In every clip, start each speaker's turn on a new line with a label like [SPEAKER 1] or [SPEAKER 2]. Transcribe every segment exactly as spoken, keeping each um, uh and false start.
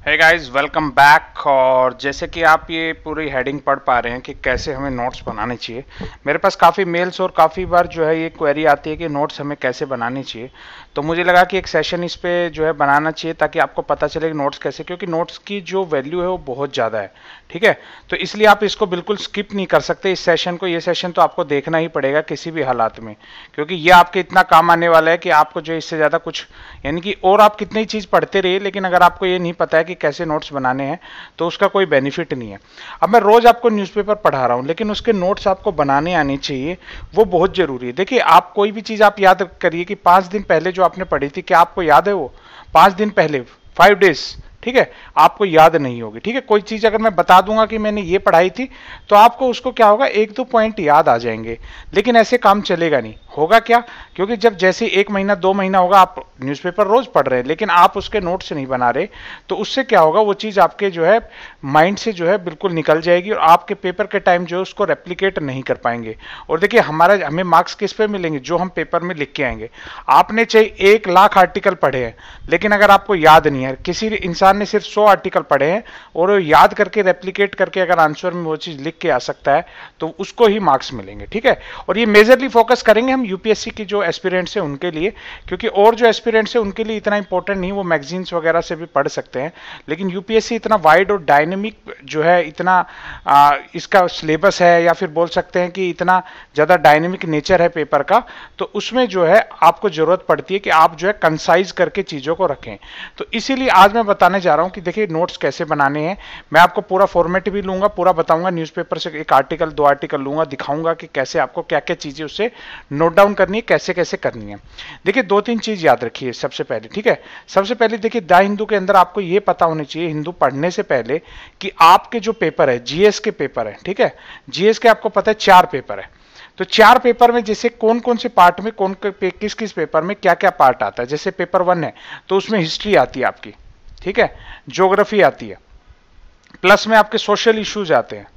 [SPEAKER 1] Hey guys, welcome back. और जैसे कि आप ये पूरी हेडिंग पढ़ पा रहे हैं कि कैसे हमें नोट्स बनाने चाहिए, मेरे पास काफ़ी मेल्स और काफ़ी बार जो है ये क्वेरी आती है कि नोट्स हमें कैसे बनाने चाहिए। तो मुझे लगा कि एक सेशन इस पे जो है बनाना चाहिए ताकि आपको पता चले कि नोट्स कैसे, क्योंकि नोट्स की जो वैल्यू है वो बहुत ज़्यादा है। ठीक है, तो इसलिए आप इसको बिल्कुल स्किप नहीं कर सकते इस सेशन को। ये सेशन तो आपको देखना ही पड़ेगा किसी भी हालात में, क्योंकि ये आपके इतना काम आने वाला है कि आपको जो इससे ज़्यादा कुछ, यानी कि और आप कितनी चीज़ पढ़ते रहिए, लेकिन अगर आपको ये नहीं पता है कि कैसे नोट्स बनाने हैं तो उसका कोई बेनिफिट नहीं है। अब मैं रोज आपको न्यूज़पेपर पढ़ा रहा हूं, लेकिन उसके नोट्स आपको बनाने आने चाहिए, वो बहुत जरूरी है। देखिए, आप कोई भी चीज आप याद करिए कि पांच दिन पहले जो आपने पढ़ी थी, क्या आपको याद है? वो पांच दिन पहले, फाइव डेज, ठीक है, आपको याद नहीं होगी। ठीक है, कोई चीज अगर मैं बता दूंगा कि मैंने ये पढ़ाई थी तो आपको उसको क्या होगा, एक दो पॉइंट याद आ जाएंगे, लेकिन ऐसे काम चलेगा नहीं। होगा क्या, क्योंकि जब जैसे एक महीना दो महीना होगा आप न्यूज़पेपर रोज पढ़ रहे हैं लेकिन आप उसके नोट्स नहीं बना रहे, तो उससे क्या होगा, वो चीज आपके जो है माइंड से जो है बिल्कुल निकल जाएगी और आपके पेपर के टाइम जो है उसको रेप्लिकेट नहीं कर पाएंगे। और देखिए, हमारा हमें मार्क्स किस पे मिलेंगे? जो हम पेपर में लिख के आएंगे। आपने चाहे एक लाख आर्टिकल पढ़े हैं, लेकिन अगर आपको याद नहीं है, किसी इंसान ने सिर्फ सौ आर्टिकल पढ़े हैं और वो याद करके रेप्लिकेट करके अगर आंसर में वो चीज लिख के आ सकता है तो उसको ही मार्क्स मिलेंगे। ठीक है, और ये मेजरली फोकस करेंगे हम यूपीएससी की जो एस्पिरेंट्स है उनके लिए, क्योंकि और जो एस्पिरेंट्स है उनके लिए इतना इंपॉर्टेंट नहीं, वो मैगजीन्स वगैरह से भी पढ़ सकते हैं। लेकिन यूपीएससी इतना वाइड और डायनेमिक जो है, इतना आ, इसका सिलेबस है, या फिर बोल सकते हैं कि इतना ज्यादा डायनेमिक नेचर है पेपर का, तो उसमें जो है आपको जरूरत पड़ती है कि आप जो है कंसाइज करके चीजों को रखें। तो इसीलिए आज मैं बताने जा रहा हूं कि देखिए नोट्स कैसे बनाने हैं। मैं आपको पूरा फॉर्मेट भी लूंगा, पूरा बताऊंगा, न्यूज़पेपर से एक आर्टिकल दो आर्टिकल लूंगा, दिखाऊंगा कि कैसे आपको क्या क्या चीजें उससे नोट डाउन करनी है, कैसे कैसे करनी है। देखिए, दो तीन चीज याद रखिए सबसे पहले। ठीक है, सबसे पहले देखिए, द हिंदू के अंदर आपको यह पता होनी चाहिए हिंदू पढ़ने से पहले कि आपके जो पेपर है, जीएस के पेपर है, ठीक है, जीएस के आपको पता है चार पेपर है। तो चार पेपर में जैसे कौन कौन से पार्ट में कौन किस किस पेपर में क्या क्या पार्ट आता है। जैसे पेपर वन है तो उसमें हिस्ट्री आती है आपकी, ठीक है, ज्योग्राफी आती है, प्लस में आपके सोशल इश्यूज आते हैं,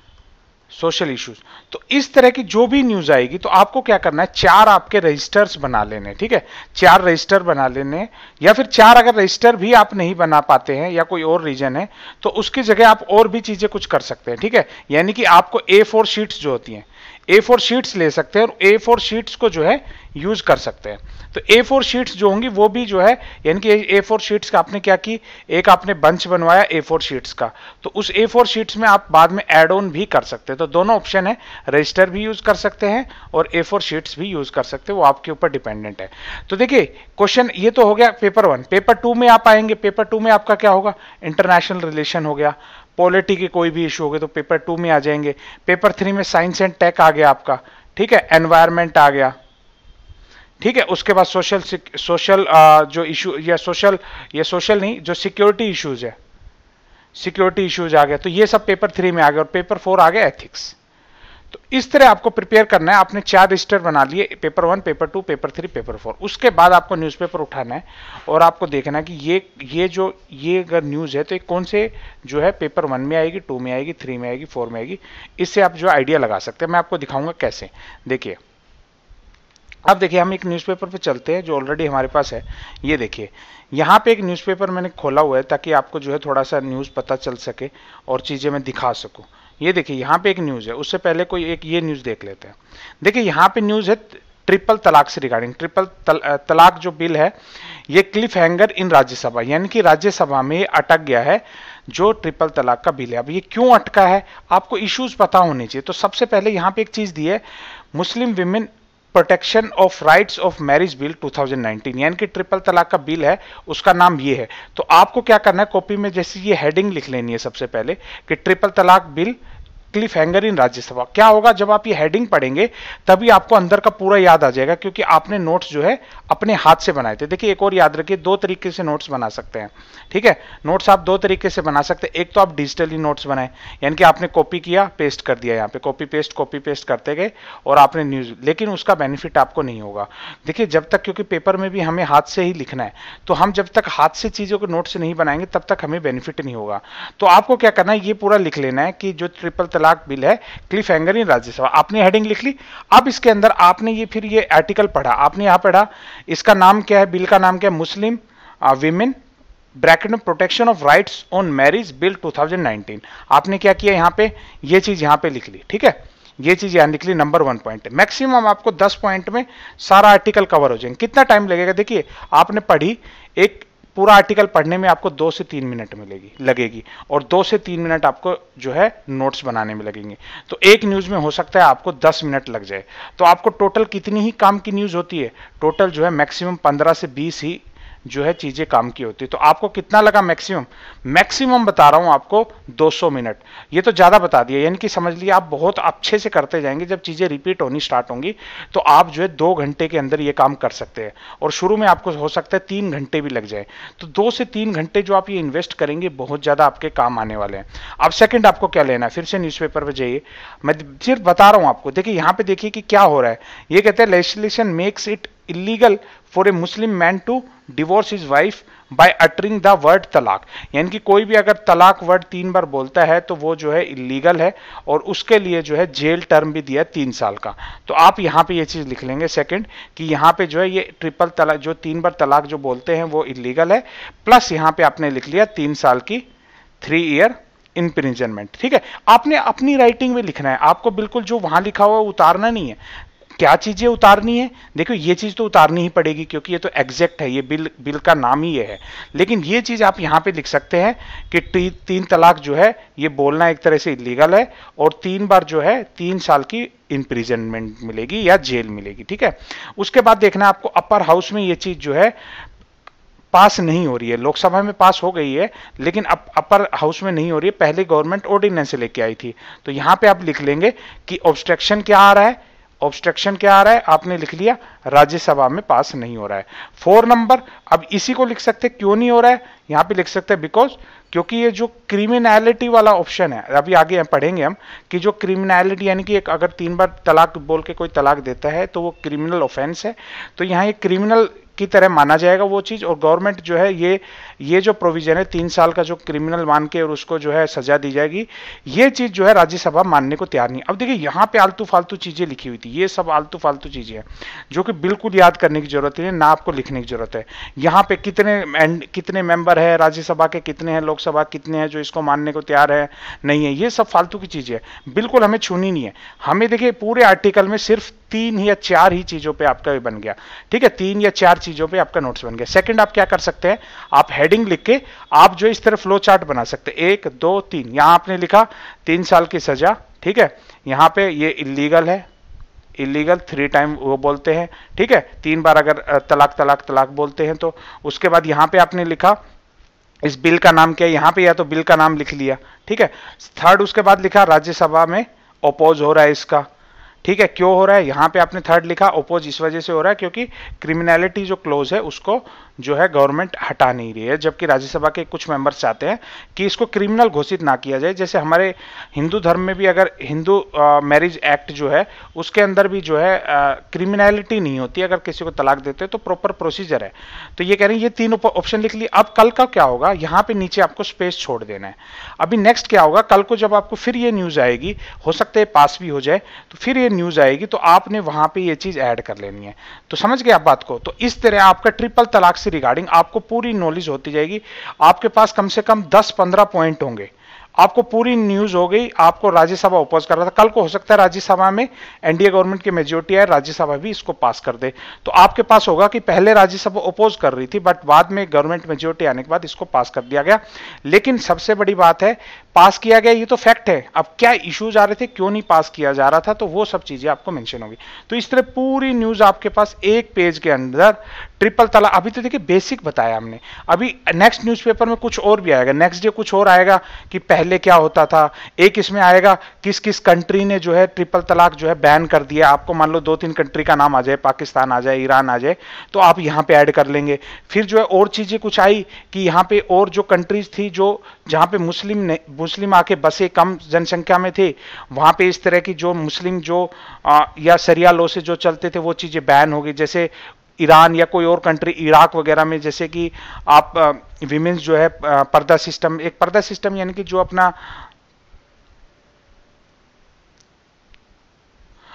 [SPEAKER 1] सोशल इश्यूज। तो इस तरह की जो भी न्यूज आएगी तो आपको क्या करना है, चार आपके रजिस्टर्स बना लेने। ठीक है, चार रजिस्टर बना लेने, या फिर चार अगर रजिस्टर भी आप नहीं बना पाते हैं या कोई और रीजन है तो उसकी जगह आप और भी चीजें कुछ कर सकते हैं। ठीक है, यानी कि आपको ए फोर शीट्स जो होती हैं, ए फोर शीट्स ले सकते हैं और ए फोर शीट्स को जो है यूज कर सकते हैं। तो ए फोर शीट्स जो होंगी वो भी जो है, यानी कि ए फोर शीट्स का आपने क्या की, एक आपने बंच बनवाया ए फोर शीट्स का, तो उस ए फोर शीट्स में आप बाद में एड ऑन भी कर सकते हैं। तो दोनों ऑप्शन है, रजिस्टर भी यूज कर सकते हैं और ए फोर शीट्स भी यूज कर सकते हैं, वो आपके ऊपर डिपेंडेंट है। तो देखिए, क्वेश्चन ये तो हो गया पेपर वन। पेपर टू में आप आएंगे, पेपर टू में आपका क्या होगा, इंटरनेशनल रिलेशन हो गया, पॉलिटी के कोई भी इशू हो गए तो पेपर टू में आ जाएंगे। पेपर थ्री में साइंस एंड टेक आ गया आपका, ठीक है, एनवायरमेंट आ गया, ठीक है, उसके बाद सोशल सोशल जो इशू, या सोशल, ये सोशल नहीं, जो सिक्योरिटी इश्यूज है, सिक्योरिटी इश्यूज आ गया, तो ये सब पेपर थ्री में आ गया। और पेपर फोर आ गया एथिक्स। तो इस तरह आपको प्रिपेयर करना है। आपने चार रजिस्टर बना लिए, paper one, paper two, paper three, paper four. उसके बाद आपको न्यूज़पेपर उठाना है और आपको देखना है कि ये ये जो ये अगर न्यूज़ है तो ये कौन से जो है पेपर वन में आएगी, टू में आएगी, थ्री में आएगी, फोर में आएगी। इससे आप जो आइडिया लगा सकते हैं। मैं आपको दिखाऊंगा कैसे। देखिए, अब देखिए, हम एक न्यूज़पेपर पे चलते हैं जो ऑलरेडी हमारे पास है। ये देखिए, यहाँ पे एक न्यूज़पेपर मैंने खोला हुआ है ताकि आपको जो है थोड़ा सा न्यूज़ पता चल सके और चीज़ें मैं दिखा सकूँ। ये देखिए, यहाँ पे एक न्यूज़ है, उससे पहले कोई एक ये न्यूज़ देख लेते हैं। देखिए, यहाँ पे न्यूज़ है ट्रिपल तलाक से रिगार्डिंग। ट्रिपल तल, तलाक जो बिल है ये क्लिफ हैंगर इन राज्यसभा, यानी कि राज्यसभा में अटक गया है जो ट्रिपल तलाक का बिल है। अब ये क्यों अटका है, आपको इश्यूज पता होने चाहिए। तो सबसे पहले यहाँ पे एक चीज दी है, Muslim women protection of rights of marriage bill two thousand nineteen, यानी कि ट्रिपल तलाक का बिल है, उसका नाम ये है। तो आपको क्या करना है, कॉपी में जैसे ये हेडिंग लिख लेनी है सबसे पहले कि triple talaq bill cliffhanger in Rajya Sabha. क्या होगा, जब आप ये हेडिंग पढ़ेंगे तभी आपको अंदर का पूरा याद आ जाएगा, क्योंकि आपने नोट्स जो है अपने हाथ से बनाए थे। देखिए, एक और याद रखिए, दो तरीके से नोट्स बना सकते हैं। ठीक है, नोट्स आप दो तरीके से बना सकते हैं। एक तो आप डिजिटली नोट्स बनाए, यानी कि आपने कॉपी किया, पेस्ट कर दिया, यहाँ पे कॉपी पेस्ट कॉपी पेस्ट करते गए और आपने न्यूज, लेकिन उसका बेनिफिट आपको नहीं होगा। देखिए, जब तक, क्योंकि पेपर में भी हमें हाथ से ही लिखना है, तो हम जब तक हाथ से चीजों को नोट से नहीं बनाएंगे तब तक हमें बेनिफिट नहीं होगा। तो आपको क्या करना है, ये पूरा लिख लेना है कि जो ट्रिपल तलाक बिल है क्लिफ हैंगर इन राज्यसभा, आपने हेडिंग लिख ली। अब इसके अंदर आपने ये फिर ये आर्टिकल पढ़ा, आपने यहां पढ़ा, इसका नाम क्या है, बिल का नाम क्या है, मुस्लिम विमेन ब्रैकेट में protection of rights on marriage bill two thousand nineteen, आपने क्या किया यहाँ पे, ये चीज यहाँ पे लिख ली, ठीक है, ये चीज यहाँ लिख ली, नंबर वन पॉइंट। मैक्सिमम आपको दस पॉइंट में सारा आर्टिकल कवर हो जाएंगे। कितना टाइम लगेगा, देखिए आपने पढ़ी, एक पूरा आर्टिकल पढ़ने में आपको दो से तीन मिनट मिलेगी लगेगी और दो से तीन मिनट आपको जो है नोट्स बनाने में लगेंगे। तो एक न्यूज में हो सकता है आपको दस मिनट लग जाए। तो आपको टोटल कितनी ही काम की न्यूज होती है, टोटल जो है मैक्सिमम पंद्रह से बीस ही जो है चीजें काम की होती है। तो आपको कितना लगा मैक्सिमम, मैक्सिमम बता रहा हूं आपको दो सौ मिनट। ये तो ज्यादा बता दिया, यानी कि समझ लिया आप बहुत अच्छे से करते जाएंगे, जब चीजें रिपीट होनी स्टार्ट होंगी तो आप जो है दो घंटे के अंदर ये काम कर सकते हैं। और शुरू में आपको हो सकता है तीन घंटे भी लग जाए। तो दो से तीन घंटे जो आप ये इन्वेस्ट करेंगे बहुत ज्यादा आपके काम आने वाले हैं। अब सेकंड आपको क्या लेना है, फिर से न्यूज़पेपर पे जाइए, मैं सिर्फ बता रहा हूं आपको। देखिए यहां पे देखिए कि क्या हो रहा है, ये कहते हैं legislation makes it illegal for a Muslim man to divorce his wife by uttering the word talaq, यानी कि कोई भी अगर तलाक वर्ड तीन बार बोलता है तो वो जो है इलीगल है और उसके लिए जो है जेल टर्म भी दिया है तीन साल का। तो आप यहाँ पे ये चीज लिख लेंगे सेकंड कि यहाँ पे जो है ये ट्रिपल तलाक, जो तीन बार तलाक जो बोलते हैं वो इलीगल है, प्लस यहाँ पे आपने लिख लिया तीन साल की थ्री ईयर इम्प्रिजनमेंट। ठीक है, आपने अपनी राइटिंग में लिखना है, आपको बिल्कुल जो वहां लिखा हुआ उतारना नहीं है। क्या चीजें उतारनी है, देखो ये चीज तो उतारनी ही पड़ेगी क्योंकि ये तो एग्जैक्ट है, ये बिल बिल का नाम ही ये है। लेकिन ये चीज आप यहां पे लिख सकते हैं कि ती, तीन तलाक जो है ये बोलना एक तरह से इलीगल है और तीन बार जो है तीन साल की इम्प्रिजनमेंट मिलेगी या जेल मिलेगी। ठीक है, उसके बाद देखना आपको अपर हाउस में ये चीज जो है पास नहीं हो रही है, लोकसभा में पास हो गई है लेकिन अप, अपर हाउस में नहीं हो रही है, पहले गवर्नमेंट ऑर्डिनेंस से लेके आई थी। तो यहां पे आप लिख लेंगे कि ऑब्स्ट्रक्शन क्या आ रहा है, ऑब्स्ट्रक्शन क्या आ रहा है, आपने लिख लिया राज्यसभा में पास नहीं हो रहा है। फोर नंबर, अब इसी को लिख सकते क्यों नहीं हो रहा है, यहां पे लिख सकते हैं बिकॉज, क्योंकि ये जो क्रिमिनैलिटी वाला ऑप्शन है, अभी आगे हम पढ़ेंगे हम कि जो क्रिमिनैलिटी यानी कि एक अगर तीन बार तलाक बोल के कोई तलाक देता है तो वो क्रिमिनल ऑफेंस है, तो यहाँ ये क्रिमिनल की तरह माना जाएगा वो चीज। और गवर्नमेंट जो है ये ये जो प्रोविजन है तीन साल का जो क्रिमिनल मान के और उसको जो है सजा दी जाएगी, ये चीज जो है राज्यसभा मानने को तैयार नहीं। अब देखिए यहाँ पे आलतू फालतू चीजें लिखी हुई थी, ये सब आलतू फालतू चीजें हैं जो कि बिल्कुल याद करने की जरूरत नहीं है, ना आपको लिखने की जरूरत है। यहाँ पे कितने कितने मेंबर है राज्यसभा के, कितने हैं लोकसभा कितने हैं जो इसको मानने को तैयार है नहीं है, ये सब फालतू की चीजें है, बिल्कुल हमें छूनी नहीं है। हमें देखिए पूरे आर्टिकल में सिर्फ तीन या चार ही चीजों पे आपका बन गया। ठीक है, तीन या चार चीजों पे आपका नोट्स बन गया। सेकंड आप क्या कर सकते हैं, आप हेडिंग लिख के आप जो इस तरह फ्लो चार्ट बना सकते हैं, एक दो तीन, यहां आपने लिखा तीन साल की सजा। ठीक है, यहां पे ये इलीगल है, इलीगल थ्री टाइम वो बोलते हैं। ठीक है, तीन बार अगर तलाक तलाक तलाक बोलते हैं तो। उसके बाद यहां पे आपने लिखा इस बिल का नाम क्या है, यहां पे या तो बिल का नाम लिख लिया। ठीक है, थर्ड उसके बाद लिखा राज्यसभा में अपोज हो रहा है इसका। ठीक है, क्यों हो रहा है, यहां पे आपने थर्ड लिखा अपोज इस वजह से हो रहा है क्योंकि क्रिमिनलिटी जो क्लोज है उसको जो है गवर्नमेंट हटा नहीं रही है, जबकि राज्यसभा के कुछ मेंबर्स चाहते हैं कि इसको क्रिमिनल घोषित ना किया जाए। जैसे हमारे हिंदू धर्म में भी अगर हिंदू मैरिज एक्ट जो है उसके अंदर भी जो है क्रिमिनलिटी नहीं होती, अगर किसी को तलाक देते हैं तो प्रॉपर प्रोसीजर है। तो ये कह रहे हैं ये तीन ऑप्शन लिख लिए। अब कल का क्या होगा, यहाँ पे नीचे आपको स्पेस छोड़ देना है। अभी नेक्स्ट क्या होगा, कल को जब आपको फिर ये न्यूज आएगी, हो सकता है पास भी हो जाए, तो फिर ये न्यूज आएगी तो आपने वहां पे ये चीज ऐड कर लेनी है। तो समझ गए आप बात को। तो इस तरह आपका ट्रिपल तलाक से रिगार्डिंग आपको पूरी नॉलेज होती जाएगी। आपके पास कम से कम दस पंद्रह पॉइंट होंगे, आपको पूरी न्यूज हो गई। आपको राज्यसभा अपोज कर रहा था, कल को हो सकता है राज्यसभा में एनडीए गवर्नमेंट की मेजोरिटी है, राज्यसभा भी इसको पास कर दे। तो आपके पास होगा कि पहले राज्यसभा अपोज कर रही थी बट बाद में गवर्नमेंट मेजोरिटी आने के बाद इसको पास कर दिया गया। लेकिन सबसे बड़ी बात है पास किया गया, ये तो फैक्ट है। अब क्या इश्यूज आ रहे थे, क्यों नहीं पास किया जा रहा था, तो वो सब चीजें आपको मेंशन होगी। तो इस तरह पूरी न्यूज आपके पास एक पेज के अंदर ट्रिपल तलाक। अभी तो देखिए बेसिक बताया हमने, अभी नेक्स्ट न्यूज़पेपर में कुछ और भी आएगा, नेक्स्ट डे कुछ और आएगा कि पहले क्या होता था। एक इसमें आएगा किस किस कंट्री ने जो है ट्रिपल तलाक जो है बैन कर दिया। आपको मान लो दो तीन कंट्री का नाम आ जाए, पाकिस्तान आ जाए, ईरान आ जाए, तो आप यहां पे ऐड कर लेंगे। फिर जो है और चीजें कुछ आई कि यहाँ पे और जो कंट्रीज थी जो जहां पे मुस्लिम ने मुस्लिम आके बसे कम जनसंख्या में थे, वहां पे इस तरह की जो मुस्लिम जो आ, या शरिया लॉ से जो चलते थे वो चीजें बैन हो गई। जैसे ईरान या कोई और कंट्री, इराक वगैरह में, जैसे कि आप विमेंस जो है पर्दा सिस्टम, एक पर्दा सिस्टम यानी कि जो अपना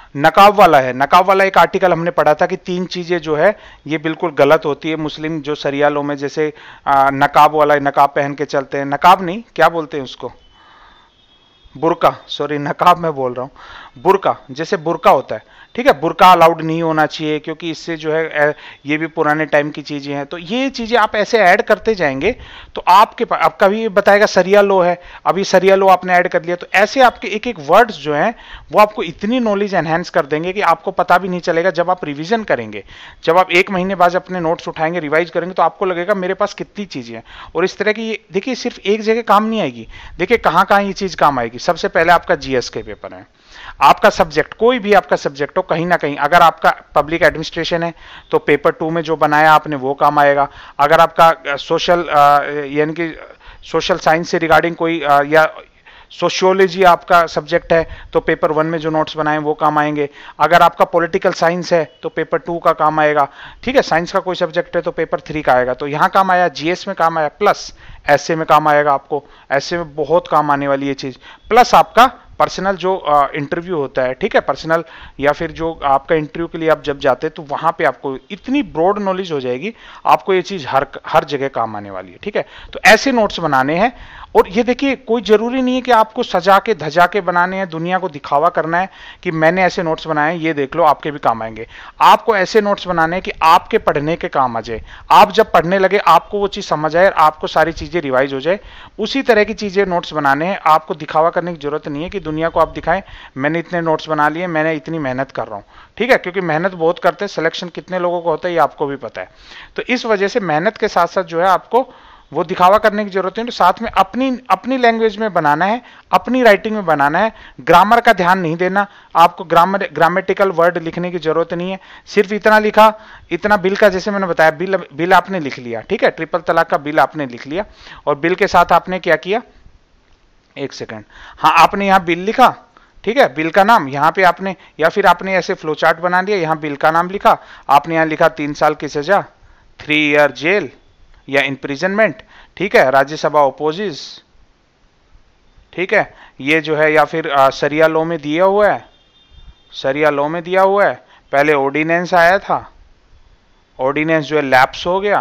[SPEAKER 1] नकाब वाला है, नकाब वाला एक आर्टिकल हमने पढ़ा था कि तीन चीजें जो है ये बिल्कुल गलत होती है मुस्लिम जो शरिया लॉ में, जैसे आ, नकाब वाला है, नकाब पहन के चलते हैं, नकाब नहीं क्या बोलते हैं उसको, बुरका, सॉरी नकाब मैं बोल रहा हूं, बुरका, जैसे बुरका होता है, ठीक है, बुरका अलाउड नहीं होना चाहिए क्योंकि इससे जो है ये भी पुराने टाइम की चीजें हैं। तो ये चीजें आप ऐसे ऐड करते जाएंगे तो आपके पास, अब कभी ये बताएगा सरिया लो है, अभी सरिया लो आपने ऐड कर लिया, तो ऐसे आपके एक एक वर्ड्स जो हैं वो आपको इतनी नॉलेज एनहेंस कर देंगे कि आपको पता भी नहीं चलेगा। जब आप रिविजन करेंगे, जब आप एक महीने बाद अपने नोट्स उठाएंगे, रिवाइज करेंगे, तो आपको लगेगा मेरे पास कितनी चीजें हैं। और इस तरह की, देखिए सिर्फ एक जगह काम नहीं आएगी, देखिए कहां कहां ये चीज काम आएगी। सबसे पहले आपका जीएस के पेपर है, आपका सब्जेक्ट कोई भी आपका सब्जेक्ट हो, कहीं ना कहीं अगर आपका पब्लिक एडमिनिस्ट्रेशन है तो पेपर टू में जो बनाया आपने वो काम आएगा। अगर आपका सोशल यानी कि सोशल साइंस से रिगार्डिंग कोई आ, या सोशियोलॉजी आपका सब्जेक्ट है तो पेपर वन में जो नोट्स बनाए वो काम आएंगे। अगर आपका पॉलिटिकल साइंस है तो पेपर टू का काम आएगा, ठीक है, साइंस का कोई सब्जेक्ट है तो पेपर थ्री का आएगा। तो यहाँ काम आया, जीएस में काम आया, प्लस ऐसे में काम आएगा आपको, ऐसे में बहुत काम आने वाली ये चीज, प्लस आपका पर्सनल जो इंटरव्यू होता है, ठीक है, पर्सनल या फिर जो आपका इंटरव्यू के लिए आप जब जाते हैं तो वहां पे आपको इतनी ब्रॉड नॉलेज हो जाएगी, आपको ये चीज हर हर जगह काम आने वाली है, ठीक है। तो ऐसे नोट्स बनाने हैं। और ये देखिए कोई जरूरी नहीं है कि आपको सजा के धजा के बनाने हैं, दुनिया को दिखावा करना है कि मैंने ऐसे नोट्स बनाए हैं, ये देख लो आपके भी काम आएंगे। आपको ऐसे नोट्स बनाने हैं कि आपके पढ़ने के काम आ जाए, आप जब पढ़ने लगे आपको वो चीज समझ आए और आपको सारी चीजें रिवाइज हो जाए, उसी तरह की चीजें नोट्स बनाने हैं। आपको दिखावा करने की जरूरत नहीं है कि दुनिया को आप दिखाएं मैंने इतने नोट्स बना लिए, मैंने इतनी मेहनत कर रहा हूं, ठीक है, क्योंकि मेहनत बहुत करते हैं, सिलेक्शन कितने लोगों को होता है ये आपको भी पता है। तो इस वजह से मेहनत के साथ साथ जो है आपको वो दिखावा करने की जरूरत है, तो साथ में अपनी अपनी लैंग्वेज में बनाना है, अपनी राइटिंग में बनाना है। ग्रामर का ध्यान नहीं देना, आपको ग्रामर ग्रामेटिकल वर्ड लिखने की जरूरत नहीं है, सिर्फ इतना लिखा, इतना बिल का, जैसे मैंने बताया बिल बिल आपने लिख लिया, ठीक है, ट्रिपल तलाक का बिल आपने लिख लिया, और बिल के साथ आपने क्या किया, एक सेकेंड, हाँ आपने यहाँ बिल लिखा, ठीक है, बिल का नाम यहाँ पे आपने, या फिर आपने ऐसे फ्लो चार्ट बना दिया, यहाँ बिल का नाम लिखा, आपने यहाँ लिखा तीन साल की सजा, थ्री ईयर जेल या इम्प्रिजनमेंट, ठीक है, राज्यसभा ओपोजिस, ठीक है, ये जो है, या फिर आ, सरिया लॉ में दिया हुआ है, सरिया लॉ में दिया हुआ है, पहले ऑर्डिनेंस आया था, ऑर्डिनेंस जो है लैप्स हो गया,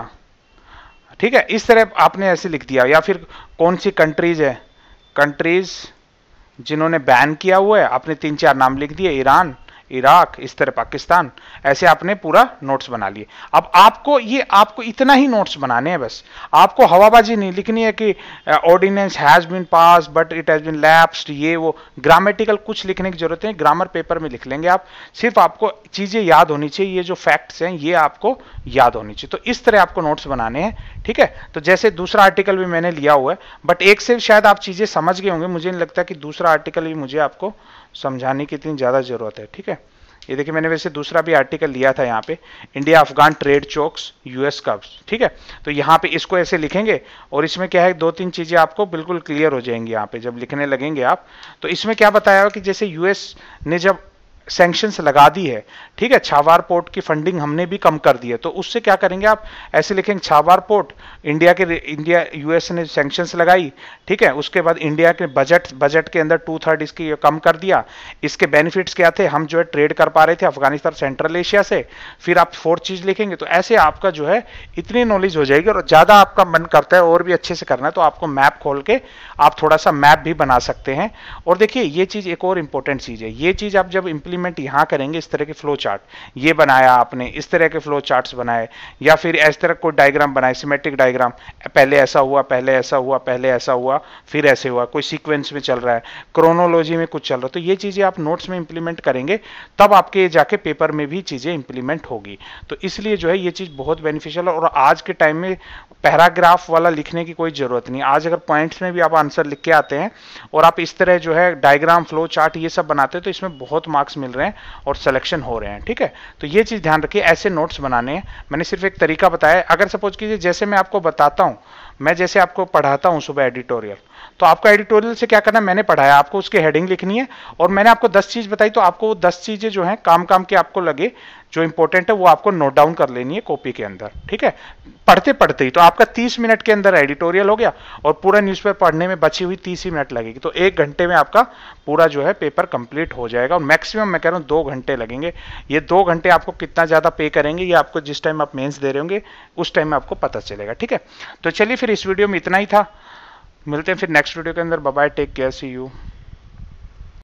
[SPEAKER 1] ठीक है, इस तरह आपने ऐसे लिख दिया। या फिर कौन सी कंट्रीज है, कंट्रीज जिन्होंने बैन किया हुआ है, आपने तीन चार नाम लिख दिए, ईरान, इराक, इस तरह पाकिस्तान, ऐसे आपने पूरा नोट्स बना लिए। अब आपको ये आपको इतना ही नोट्स बनाने हैं, बस आपको हवाबाजी नहीं लिखनी है कि ordinance has been pass but it has been lapsed, ये वो ग्रामेटिकल कुछ लिखने की जरूरत है, ग्रामर पेपर में लिख लेंगे आप, सिर्फ आपको चीजें याद होनी चाहिए, ये जो फैक्ट्स हैं ये आपको याद होनी चाहिए। तो इस तरह आपको नोट्स बनाने हैं, ठीक है। तो जैसे दूसरा आर्टिकल भी मैंने लिया हुआ है, बट एक से शायद आप चीजें समझ गए होंगे, मुझे नहीं लगता कि दूसरा आर्टिकल भी मुझे आपको समझाने की इतनी ज्यादा जरूरत है, ठीक है। ये देखिए मैंने वैसे दूसरा भी आर्टिकल लिया था यहाँ पे, India Afghan trade chokes US curbs, ठीक है। तो यहाँ पे इसको ऐसे लिखेंगे और इसमें क्या है, दो तीन चीजें आपको बिल्कुल क्लियर हो जाएंगी यहाँ पे जब लिखने लगेंगे आप। तो इसमें क्या बताया कि जैसे यूएस ने जब सैंक्शंस लगा दी है, ठीक है, छावार पोर्ट की फंडिंग हमने भी कम कर दी है, तो उससे क्या करेंगे आप, ऐसे लिखेंगे छावार पोर्ट, इंडिया के इंडिया यूएस ने सैंक्शंस लगाई, ठीक है, उसके बाद इंडिया के बजट बजट के अंदर टू थर्ड इसकी कम कर दिया, इसके बेनिफिट्स क्या थे, हम जो है ट्रेड कर पा रहे थे अफगानिस्तान सेंट्रल एशिया से। फिर आप फोर्थ चीज लिखेंगे, तो ऐसे आपका जो है इतनी नॉलेज हो जाएगी। और ज्यादा आपका मन करता है और भी अच्छे से करना है तो आपको मैप खोल के आप थोड़ा सा मैप भी बना सकते हैं। और देखिए ये चीज एक और इंपॉर्टेंट चीज है, ये चीज आप जब इंप्लीमेंट यहां करेंगे, इस तरह के फ्लो चार्ट ये बनाया आपने, इस तरह के फ्लो चार्ट्स बनाए, या फिर इस तरह कोई डायग्राम बनाए, सिमेट्रिक डायग्राम, पहले ऐसा हुआ, पहले ऐसा हुआ, पहले ऐसा हुआ, फिर ऐसे हुआ, कोई सीक्वेंस में चल रहा है, क्रोनोलॉजी में कुछ चल रहा है, तो ये चीजें आप नोट्स में इंप्लीमेंट करेंगे तब आपके जाके पेपर में भी चीजें इंप्लीमेंट होगी। तो इसलिए जो है ये चीज बहुत बेनिफिशियल है। और आज के टाइम में पैराग्राफ वाला लिखने की कोई जरूरत नहीं, आज अगर पॉइंट्स में भी आप आंसर लिख के आते हैं और आप इस तरह जो है डायग्राम, फ्लो चार्ट ये सब बनाते हैं तो इसमें बहुत मार्क्स मिल रहे हैं और सिलेक्शन हो रहे हैं, ठीक है। तो ये चीज ध्यान रखिए, ऐसे नोट्स बनाने हैं। मैंने सिर्फ एक तरीका बताया, अगर सपोज कीजिए जैसे मैं आपको बताता हूं, मैं जैसे आपको पढ़ाता हूँ सुबह एडिटोरियल, तो आपको एडिटोरियल से क्या करना है, मैंने पढ़ाया, आपको उसकी हेडिंग लिखनी है और मैंने आपको दस चीज बताई, तो आपको वो दस चीजें जो हैं काम काम के आपको लगे जो इंपॉर्टेंट है वो आपको नोट डाउन कर लेनी है कॉपी के अंदर, ठीक है। पढ़ते पढ़ते ही तो आपका तीस मिनट के अंदर एडिटोरियल हो गया और पूरा न्यूज़पेपर पढ़ने में बची हुई तीस ही मिनट लगेगी, तो एक घंटे में आपका पूरा जो है पेपर कंप्लीट हो जाएगा और मैक्सिमम मैं कह रहा हूँ दो घंटे लगेंगे। ये दो घंटे आपको कितना ज़्यादा पे करेंगे ये आपको जिस टाइम आप मेंस दे रहे होंगे उस टाइम में आपको पता चलेगा, ठीक है। तो चलिए फिर इस वीडियो में इतना ही था, मिलते हैं फिर नेक्स्ट वीडियो के अंदर। Bye bye, take care, see you.